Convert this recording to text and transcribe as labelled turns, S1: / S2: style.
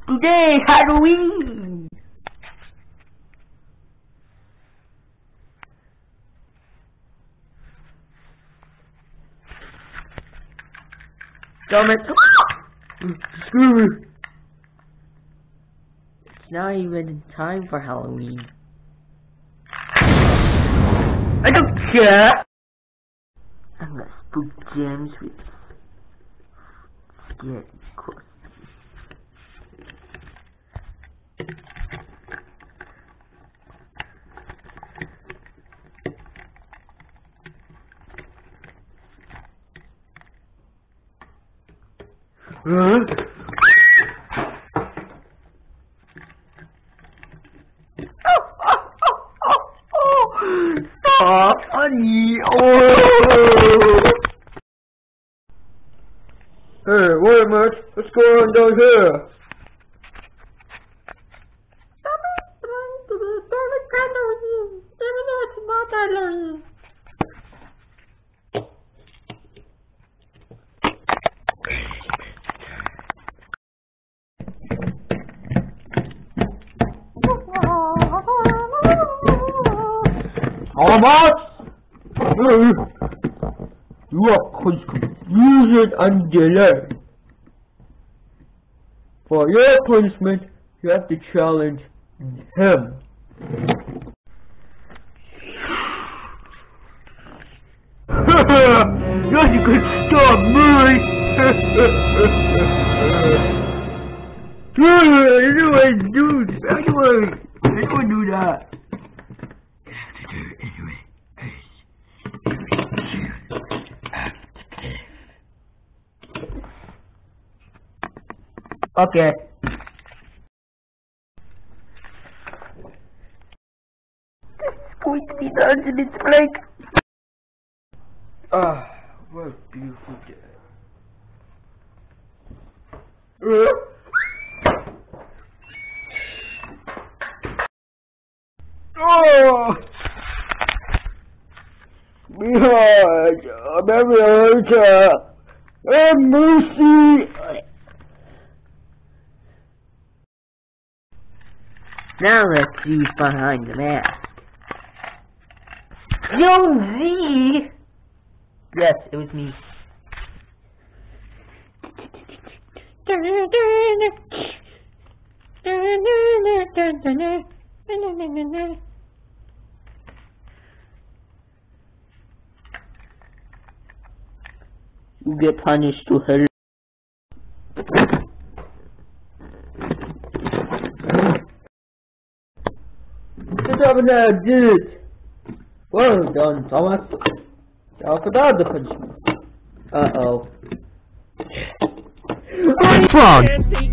S1: Today, Halloween! Damn it! It's not even time for Halloween. I don't care! I'm gonna spook James with scary questions. Stop, honey. Hey, wait a minute. What's going on down here? Stop it trying to be perfect Halloween, even though it's not Halloween. You are causing confusion and delay. For your punishment, you have to challenge him. Nothing could stop me! Anyway, dude, anyway, I don't do that. Okay. This is going to be done in its blank. Ah, what a beautiful day. Oh! Behind, I'm every hurter. Have mercy! Now let's see behind the mask. Yo, Z! Yes, it was me. You get punished to hell. I did it. Well done, Thomas. Now for the other punishment. Uh-oh.
S2: Frog!